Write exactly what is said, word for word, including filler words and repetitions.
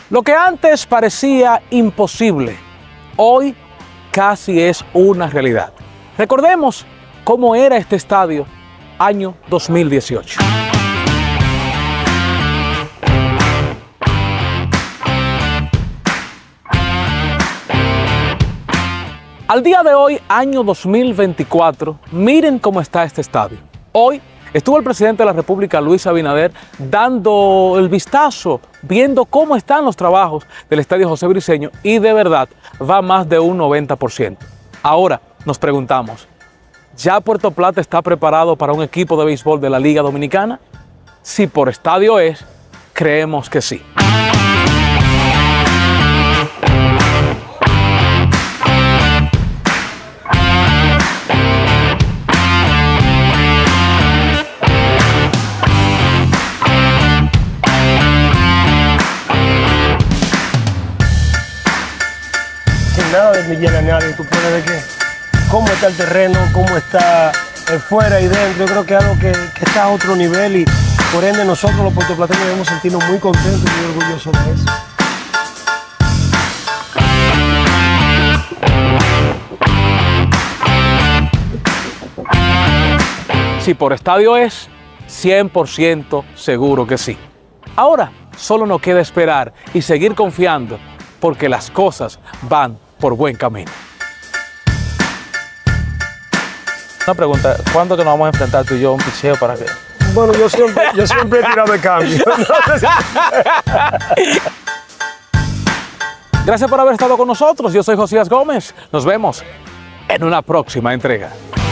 Lo que antes parecía imposible, hoy casi es una realidad. Recordemos cómo era este estadio año dos mil dieciocho. Al día de hoy, año dos mil veinticuatro, miren cómo está este estadio. Hoy estuvo el presidente de la República, Luis Abinader, dando el vistazo, viendo cómo están los trabajos del Estadio José Briceño y de verdad va más de un noventa por ciento. Ahora nos preguntamos, ¿ya Puerto Plata está preparado para un equipo de béisbol de la Liga Dominicana? Si por estadio es, creemos que sí. Nada de millonario, tú puedes ver que cómo está el terreno, cómo está el fuera y dentro. Yo creo que es algo que, que está a otro nivel y por ende nosotros los puertoplateños debemos sentirnos muy contentos y muy orgullosos de eso. Si por estadio es, cien por ciento seguro que sí. Ahora solo nos queda esperar y seguir confiando porque las cosas van por buen camino. Una pregunta, ¿cuándo que nos vamos a enfrentar tú y yo a un picheo para qué? Bueno, yo siempre, yo siempre he tirado de cambio. Gracias por haber estado con nosotros. Yo soy Josías Gómez. Nos vemos en una próxima entrega.